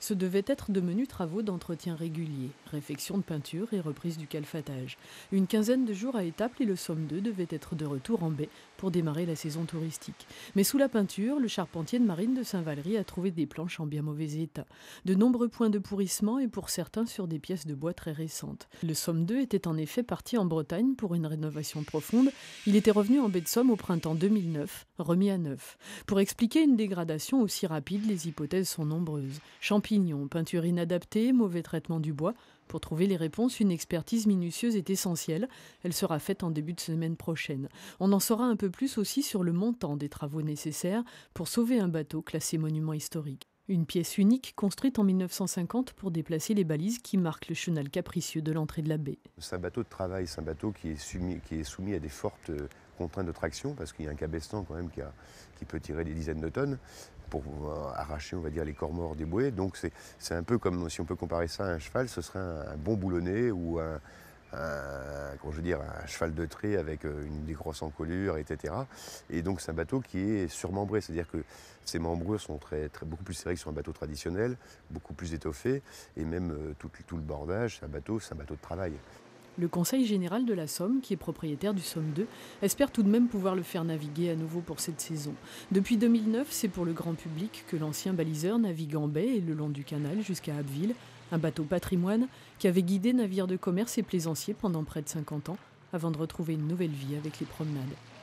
Ce devaient être de menus travaux d'entretien réguliers, réfection de peinture et reprise du calfatage. Une quinzaine de jours à Étaples et le Somme 2 devait être de retour en baie pour démarrer la saison touristique. Mais sous la peinture, le charpentier de marine de Saint-Valery a trouvé des planches en bien mauvais état. De nombreux points de pourrissement et pour certains sur des pièces de bois très récentes. Le Somme 2 était en effet parti en Bretagne pour une rénovation profonde. Il était revenu en baie de Somme au printemps 2009, remis à neuf. Pour expliquer une dégradation aussi rapide, les hypothèses sont nombreuses. Champignons, peinture inadaptée, mauvais traitement du bois. Pour trouver les réponses, une expertise minutieuse est essentielle. Elle sera faite en début de semaine prochaine. On en saura un peu plus aussi sur le montant des travaux nécessaires pour sauver un bateau classé monument historique. Une pièce unique construite en 1950 pour déplacer les balises qui marquent le chenal capricieux de l'entrée de la baie. C'est un bateau de travail, c'est un bateau qui est soumis à des fortes contraintes de traction parce qu'il y a un cabestan quand même qui peut tirer des dizaines de tonnes pour arracher, on va dire, les corps morts des bouées. Donc c'est un peu comme, si on peut comparer ça à un cheval, ce serait un bon boulonnet ou comment je veux dire, un cheval de trait avec des grosses encolures, etc. Et donc c'est un bateau qui est surmembré, c'est-à-dire que ses membrures sont beaucoup plus serrées que sur un bateau traditionnel, beaucoup plus étoffées, et même tout le bordage, c'est un bateau de travail. Le Conseil général de la Somme, qui est propriétaire du Somme 2, espère tout de même pouvoir le faire naviguer à nouveau pour cette saison. Depuis 2009, c'est pour le grand public que l'ancien baliseur navigue en baie et le long du canal jusqu'à Abbeville, un bateau patrimoine qui avait guidé navires de commerce et plaisanciers pendant près de 50 ans, avant de retrouver une nouvelle vie avec les promenades.